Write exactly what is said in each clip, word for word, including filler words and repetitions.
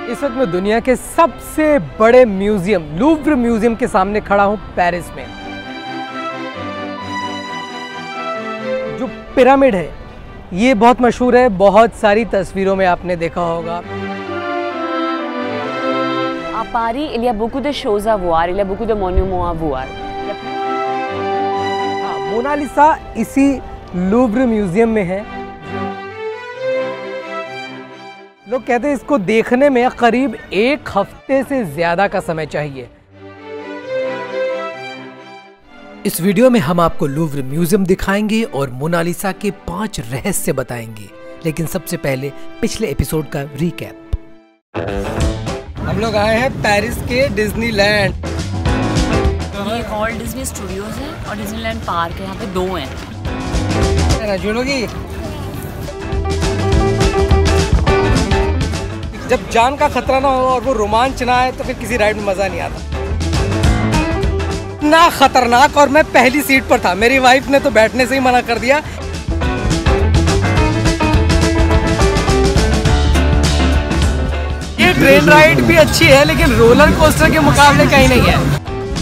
इस वक्त मैं दुनिया के सबसे बड़े म्यूजियम लूव्र म्यूजियम के सामने खड़ा हूं पेरिस में। जो पिरामिड है ये बहुत मशहूर है, बहुत सारी तस्वीरों में आपने देखा होगा। À Paris, il y a beaucoup de choses à voir, il y a beaucoup de monuments à voir. Mona Lisa इसी लूव्र म्यूजियम में है। लोग कहते हैं इसको देखने में करीब एक हफ्ते से ज्यादा का समय चाहिए। इस वीडियो में हम आपको लूव्र म्यूजियम दिखाएंगे और मोनालिसा के पांच रहस्य बताएंगे, लेकिन सबसे पहले पिछले एपिसोड का रीकैप। हम लोग आए हैं पेरिस के डिज्नीलैंड। ये वॉल्ट डिज्नी स्टूडियोज है और डिज्नीलैंड पार्क है, यहाँ पे दो हैं। जुड़ोगी? जब जान का खतरा ना हो और वो रोमांच ना आए तो फिर किसी राइड में मजा नहीं आता। ना खतरनाक, और मैं पहली सीट पर था। मेरी वाइफ ने तो बैठने से ही मना कर दिया। ये ट्रेन राइड भी अच्छी है लेकिन रोलर कोस्टर के मुकाबले कहीं नहीं है।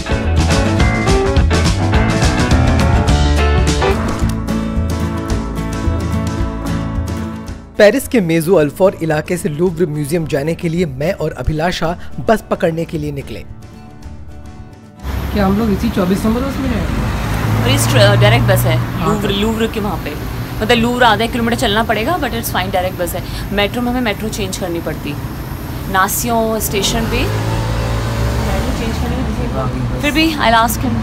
पेरिस के मेजो अल्फोर इलाके से लूव्र म्यूजियम जाने के लिए मैं और अभिलाषा बस पकड़ने के लिए निकले। क्या हम लोग इसी चौबीस नंबर बस में हैं? और इस डायरेक्ट बस है लूव्र लूव्र के वहाँ पे, मतलब लूव्र आधा किलोमीटर चलना पड़ेगा, बट इट्स फाइन, डायरेक्ट बस है। मेट्रो में हमें मेट्रो चेंज करनी पड़ती, नासियों स्टेशन पे मेट्रो चेंज करनी, फिर भी I ask him.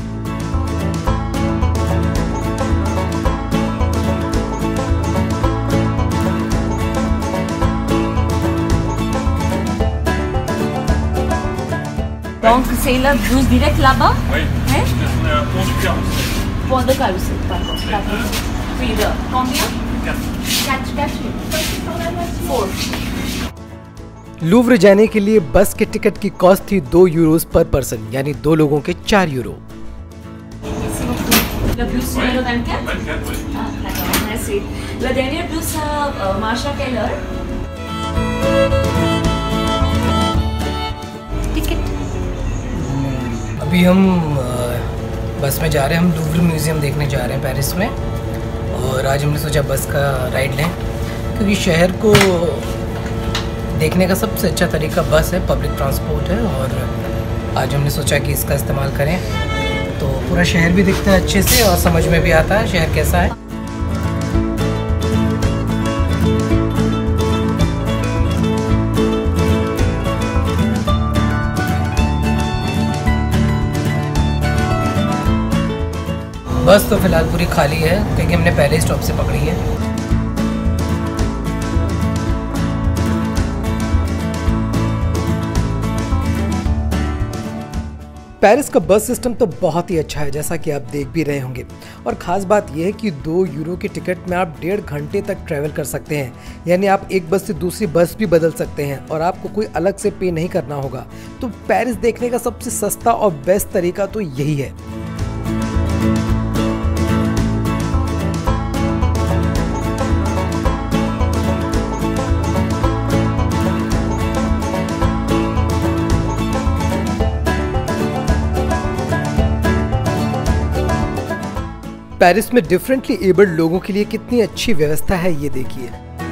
Donc c'est la douze direct là-bas? Oui. Hein? Pont du Carrousel. Pont de Carrousel, pardon. D'accord. Puis de combien? Quatre. Quatre. Four. Louvre जाने के लिए बस के टिकट की कॉस्ट थी दो यूरोस पर पर्सन, यानी दो लोगों के चार euro. Le bus numéro vingt-quatre? vingt-quatre, oui. Ah, d'accord, merci. Le dernier bus euh, marche à quelle heure? अभी हम बस में जा रहे हैं, हम लूव्र म्यूज़ियम देखने जा रहे हैं पेरिस में। और आज हमने सोचा बस का राइड लें, क्योंकि शहर को देखने का सबसे अच्छा तरीका बस है, पब्लिक ट्रांसपोर्ट है। और आज हमने सोचा कि इसका इस्तेमाल करें, तो पूरा शहर भी दिखता है अच्छे से और समझ में भी आता है शहर कैसा है। बस तो फिलहाल पूरी खाली है क्योंकि हमने पहले स्टॉप से पकड़ी है। पेरिस का बस सिस्टम तो बहुत ही अच्छा है, जैसा कि आप देख भी रहे होंगे। और ख़ास बात यह है कि दो यूरो के टिकट में आप डेढ़ घंटे तक ट्रैवल कर सकते हैं, यानी आप एक बस से दूसरी बस भी बदल सकते हैं और आपको कोई अलग से पे नहीं करना होगा। तो पेरिस देखने का सबसे सस्ता और बेस्ट तरीका तो यही है। पेरिस में डिफरेंटली एबल्ड लोगों के लिए कितनी अच्छी व्यवस्था है ये देखिए।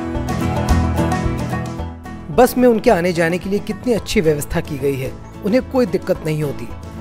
बस में उनके आने जाने के लिए कितनी अच्छी व्यवस्था की गई है, उन्हें कोई दिक्कत नहीं होती।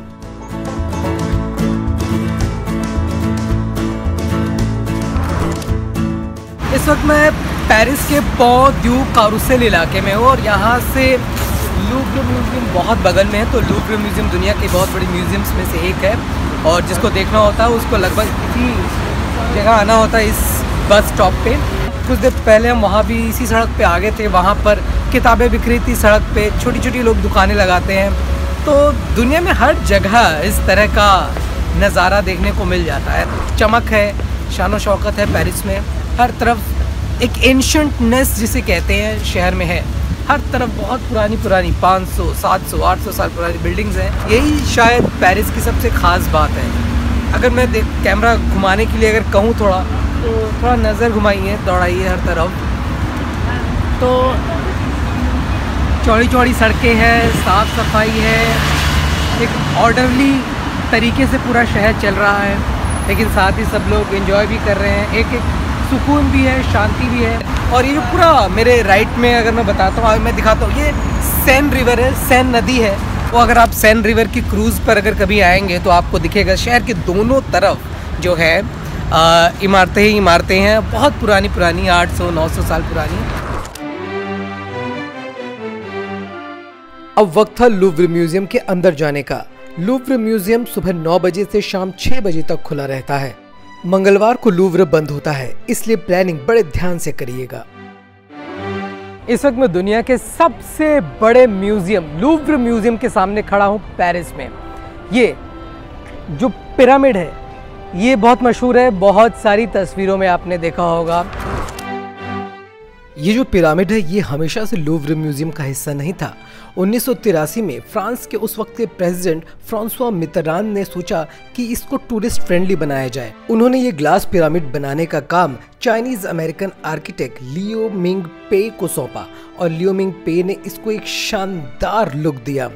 इस वक्त मैं पेरिस के पॉन्ट दू कारूसेल इलाके में हूँ और यहाँ से लूव्र म्यूजियम बहुत बगल में है। तो लूव्र म्यूजियम दुनिया की बहुत बड़ी म्यूजियम्स में से एक है और जिसको देखना होता है उसको लगभग इसी जगह आना होता है, इस बस स्टॉप पे। कुछ देर पहले हम वहाँ भी इसी सड़क पे आ गए थे, वहाँ पर किताबें बिखरी थी सड़क पे, छोटी छोटी लोग दुकानें लगाते हैं। तो दुनिया में हर जगह इस तरह का नज़ारा देखने को मिल जाता है। चमक है, शान शौकत है पेरिस में। हर तरफ एक एंशिएंटनेस जिसे कहते हैं शहर में है। हर तरफ बहुत पुरानी पुरानी पाँच सौ, सात सौ, आठ सौ साल पुरानी बिल्डिंग्स हैं। यही शायद पेरिस की सबसे ख़ास बात है। अगर मैं देख कैमरा घुमाने के लिए अगर कहूँ थोड़ा, तो थोड़ा नज़र घुमाइए, दौड़ाइए हर तरफ, तो चौड़ी चौड़ी सड़कें हैं, साफ़ सफाई है, एक ऑर्डरली तरीके से पूरा शहर चल रहा है, लेकिन साथ ही सब लोग एंजॉय भी कर रहे हैं। एक एक सुकून भी है, शांति भी है। और ये जो पूरा मेरे राइट में अगर मैं बताता हूँ, मैं दिखाता हूँ, ये सैन रिवर है, सैन नदी है। तो अगर आप सैन रिवर की क्रूज़ पर अगर कभी आएंगे तो आपको दिखेगा शहर के दोनों तरफ जो है इमारतें ही इमारतें हैं, बहुत पुरानी पुरानी, आठ सौ नौ सौ साल पुरानी। अब वक्त था लूव्र म्यूजियम के अंदर जाने का। लूव्र म्यूजियम सुबह नौ बजे से शाम छह बजे तक खुला रहता है। मंगलवार को लूव्र बंद होता है, इसलिए प्लानिंग बड़े ध्यान से करिएगा। इस वक्त मैं दुनिया के सबसे बड़े म्यूजियम लूव्र म्यूजियम के सामने खड़ा हूँ, पेरिस में। ये जो पिरामिड है ये बहुत मशहूर है, बहुत सारी तस्वीरों में आपने देखा होगा। ये जो पिरामिड है ये हमेशा से लूव्र म्यूजियम का हिस्सा नहीं था। उन्नीस सौ तिरासी में फ्रांस के उस वक्त के प्रेसिडेंट फ्रांसवा मित्तरान ने सोचा कि इसको टूरिस्ट फ्रेंडली बनाया जाए। उन्होंने ये ग्लास पिरामिड बनाने का काम Chinese American architect Leo Ming Pei को सौंपा और लियो मिंग पे ने इसको एक शानदार लुक दिया।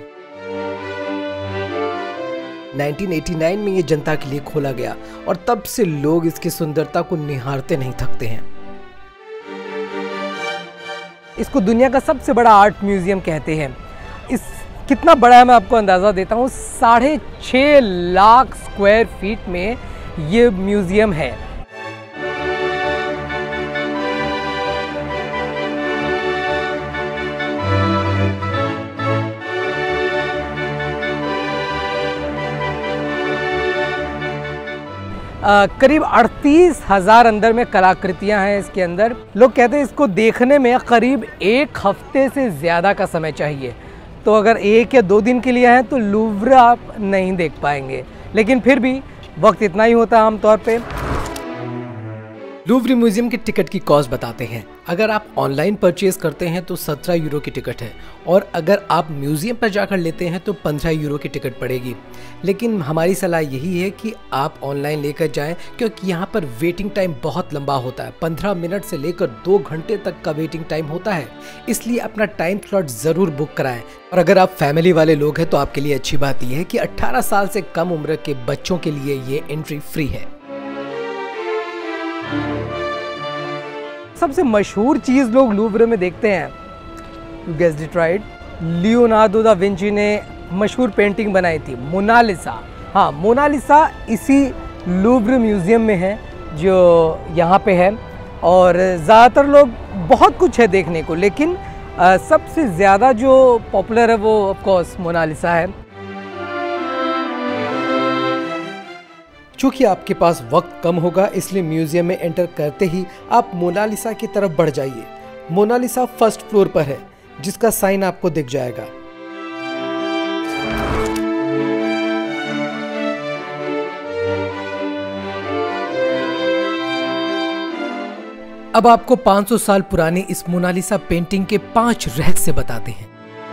उन्नीस सौ नवासी में ये जनता के लिए खोला गया और तब से लोग इसकी सुंदरता को निहारते नहीं थकते हैं। इसको दुनिया का सबसे बड़ा आर्ट म्यूजियम कहते हैं। इस कितना बड़ा है मैं आपको अंदाज़ा देता हूँ, साढ़े छः लाख स्क्वायर फीट में ये म्यूजियम है। आ, करीब अड़तीस हजार अंदर में कलाकृतियां हैं इसके अंदर। लोग कहते हैं इसको देखने में करीब एक हफ्ते से ज़्यादा का समय चाहिए, तो अगर एक या दो दिन के लिए हैं तो लूव्र आप नहीं देख पाएंगे, लेकिन फिर भी वक्त इतना ही होता है आमतौर पे। लूव्र म्यूजियम के टिकट की कॉस्ट बताते हैं। अगर आप ऑनलाइन परचेज करते हैं तो सत्रह यूरो की टिकट है, और अगर आप म्यूजियम पर जाकर लेते हैं तो पंद्रह यूरो की टिकट पड़ेगी। लेकिन हमारी सलाह यही है कि आप ऑनलाइन लेकर जाएं, क्योंकि यहाँ पर वेटिंग टाइम बहुत लंबा होता है। पंद्रह मिनट से लेकर दो घंटे तक का वेटिंग टाइम होता है, इसलिए अपना टाइम स्लॉट ज़रूर बुक कराएं। और अगर आप फैमिली वाले लोग हैं तो आपके लिए अच्छी बात यह है कि अट्ठारह साल से कम उम्र के बच्चों के लिए ये एंट्री फ्री है। सबसे मशहूर चीज़ लोग लूव्र में देखते हैं, you guessed it right, Leonardo da Vinci ने मशहूर पेंटिंग बनाई थी मोनालिसा। हाँ, मोनालिसा इसी लूव्र म्यूजियम में है जो यहाँ पे है। और ज़्यादातर लोग, बहुत कुछ है देखने को, लेकिन आ, सबसे ज़्यादा जो पॉपुलर है वो ऑफ कोर्स मोनालिसा है। चूँकि आपके पास वक्त कम होगा, इसलिए म्यूजियम में एंटर करते ही आप मोनालिसा की तरफ बढ़ जाइए। मोनालिसा फर्स्ट फ्लोर पर है, जिसका साइन आपको दिख जाएगा। अब आपको पाँच सौ साल पुरानी इस मोनालिसा पेंटिंग के पांच रहस्य बताते हैं।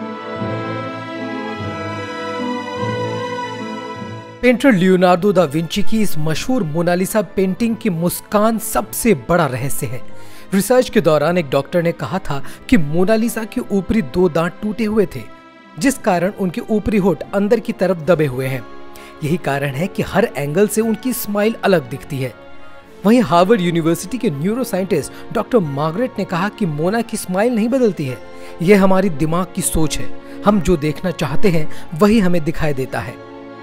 पेंटर लियोनार्डो दा विंची की इस मशहूर मोनालिसा पेंटिंग की मुस्कान सबसे बड़ा रहस्य है। रिसर्च के दौरान एक डॉक्टर ने कहा था कि मोनालिसा के ऊपरी दो दांत टूटे हुए थे, जिस कारण उनके ऊपरी होठ अंदर की तरफ दबे हुए हैं। यही कारण है कि हर एंगल से उनकी स्माइल अलग दिखती है। वहीं हार्वर्ड यूनिवर्सिटी के न्यूरो साइंटिस्ट डॉक्टर मार्गरेट ने कहा कि मोना की स्माइल नहीं बदलती है, यह हमारी दिमाग की सोच है। हम जो देखना चाहते हैं वही हमें दिखाई देता है।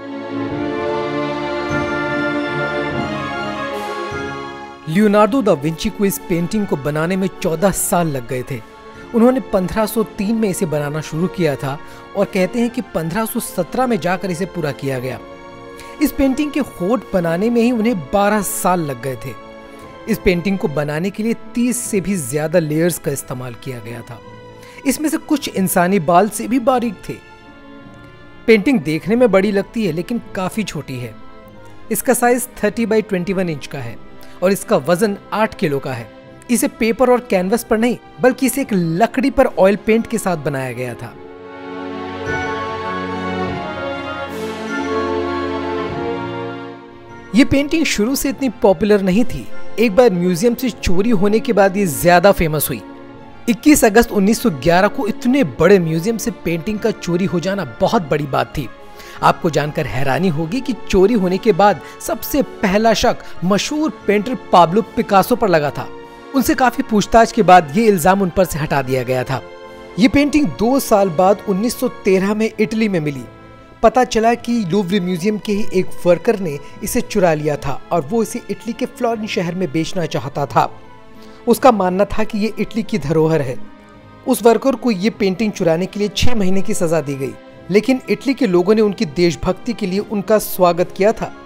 लियोनार्डो दा विंची को इस पेंटिंग को बनाने में चौदह साल लग गए थे। उन्होंने पंद्रह सौ तीन में इसे बनाना शुरू किया था और कहते हैं कि पंद्रह सौ सत्रह में जाकर इसे पूरा किया गया। इस पेंटिंग के होठ बनाने में ही उन्हें बारह साल लग गए थे। इस पेंटिंग को बनाने के लिए तीस से भी ज्यादा लेयर्स का इस्तेमाल किया गया था। इसमें से कुछ इंसानी बाल से भी बारीक थे। पेंटिंग देखने में बड़ी लगती है, लेकिन काफी छोटी है। इसका साइज तीस बाई इक्कीस इंच का है और इसका वजन आठ किलो का है। इसे पेपर और कैनवस पर नहीं, बल्कि इसे एक लकड़ी पर ऑयल पेंट के साथ बनाया गया था। ये पेंटिंग शुरू से इतनी पॉपुलर नहीं थी। एक बार म्यूजियम से चोरी होने के बाद ये ज्यादा फेमस हुई। इक्कीस अगस्त उन्नीस सौ ग्यारह को इतने बड़े म्यूजियम से पेंटिंग का चोरी हो जाना बहुत बड़ी बात थी। आपको जानकर हैरानी होगी कि चोरी होने के बाद सबसे पहला शक मशहूर पेंटर पाब्लो पिकासो पर लगा था। उनसे काफी पूछताछ के बाद ये इल्जाम उन पर से हटा दिया गया था। ये पेंटिंग दो साल बाद उन्नीस सौ तेरह में इटली में मिली। पता चला कि लूव्र म्यूजियम के ही एक वर्कर ने इसे चुरा लिया था और वो इसे इटली के फ्लोरेंस शहर में बेचना चाहता था। उसका मानना था कि ये इटली की धरोहर है। उस वर्कर को ये पेंटिंग चुराने के लिए छह महीने की सजा दी गई, लेकिन इटली के लोगों ने उनकी देशभक्ति के लिए उनका स्वागत किया था।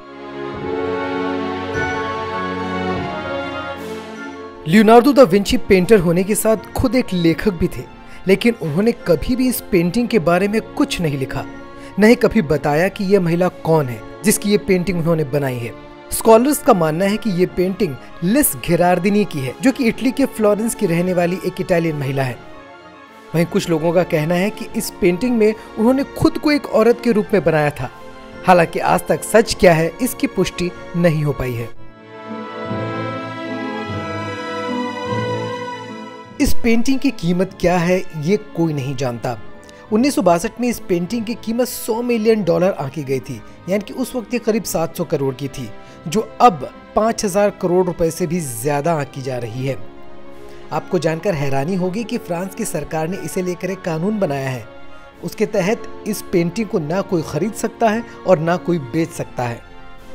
लियोनार्डो दा विंची पेंटर होने के साथ खुद एक लेखक भी थे, लेकिन उन्होंने कभी भी इस पेंटिंग के बारे में कुछ नहीं लिखा, न ही कभी बताया कि यह महिला कौन है जिसकी ये पेंटिंग उन्होंने बनाई है। स्कॉलर्स का मानना है कि ये पेंटिंग लिस घेरार्दिनी की है, जो कि इटली के फ्लोरेंस की रहने वाली एक इटालियन महिला है। वहीं कुछ लोगों का कहना है कि इस पेंटिंग में उन्होंने खुद को एक औरत के रूप में बनाया था। हालांकि आज तक सच क्या है इसकी पुष्टि नहीं हो पाई है। इस पेंटिंग की कीमत क्या है ये कोई नहीं जानता। उन्नीस सौ बासठ में इस पेंटिंग की कीमत सौ मिलियन डॉलर आंकी गई थी, यानी कि उस वक्त ये करीब सात सौ करोड़ की थी, जो अब पाँच हज़ार करोड़ रुपए से भी ज्यादा आंकी जा रही है। आपको जानकर हैरानी होगी कि फ्रांस की सरकार ने इसे लेकर एक कानून बनाया है। उसके तहत इस पेंटिंग को ना कोई खरीद सकता है और ना कोई बेच सकता है।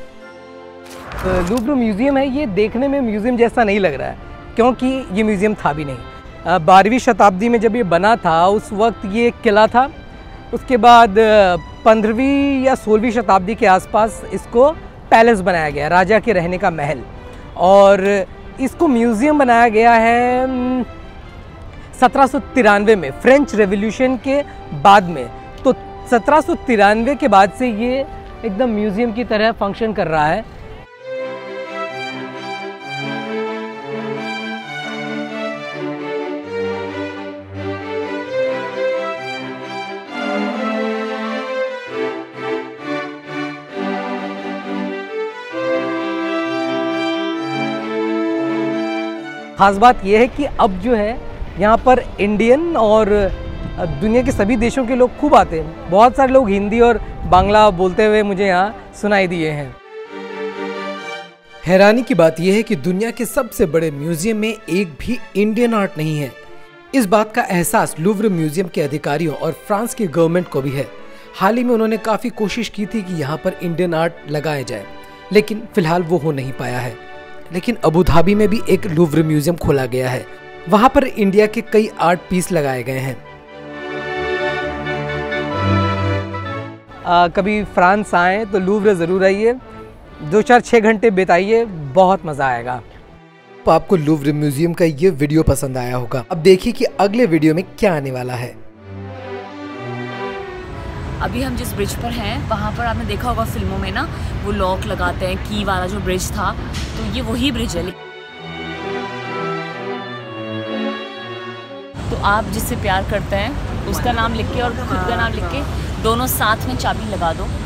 लूव्र म्यूजियम है, ये देखने में म्यूजियम जैसा नहीं लग रहा है, क्योंकि ये म्यूजियम था भी नहीं। बारहवीं शताब्दी में जब ये बना था उस वक्त ये एक किला था। उसके बाद पंद्रहवीं या सोलहवीं शताब्दी के आसपास इसको पैलेस बनाया गया, राजा के रहने का महल, और इसको म्यूज़ियम बनाया गया है सत्रह सौ तिरानवे में, फ्रेंच रेवोल्यूशन के बाद में। तो सत्रह सौ तिरानवे के बाद से ये एकदम म्यूज़ियम की तरह फंक्शन कर रहा है। खास बात यह है कि अब जो है यहाँ पर इंडियन और दुनिया के सभी देशों के लोग खूब आते हैं। बहुत सारे लोग हिंदी और बांग्ला बोलते हुए मुझे यहाँ सुनाई दिए हैं। हैरानी की बात यह है कि दुनिया के सबसे बड़े म्यूजियम में एक भी इंडियन आर्ट नहीं है। इस बात का एहसास लूव्र म्यूजियम के अधिकारियों और फ्रांस की गवर्नमेंट को भी है। हाल ही में उन्होंने काफी कोशिश की थी कि यहाँ पर इंडियन आर्ट लगाया जाए, लेकिन फिलहाल वो हो नहीं पाया है। लेकिन अबू धाबी में भी एक लूव्र म्यूजियम खोला गया है। वहां पर इंडिया के कई आर्ट पीस लगाए गए हैं। आ, कभी फ्रांस आए तो लूव्र ज़रूर आइए, दो चार छः घंटे बिताइए, बहुत मज़ा आएगा। तो आपको लूव्र म्यूजियम का ये वीडियो पसंद आया होगा। अब देखिए कि अगले वीडियो में क्या आने वाला है। अभी हम जिस ब्रिज पर हैं वहाँ पर आपने देखा होगा फिल्मों में ना, वो लॉक लगाते हैं, की वाला जो ब्रिज था, तो ये वही ब्रिज है। तो आप जिससे प्यार करते हैं उसका नाम लिख के और खुद का नाम लिख के दोनों साथ में चाबी लगा दो,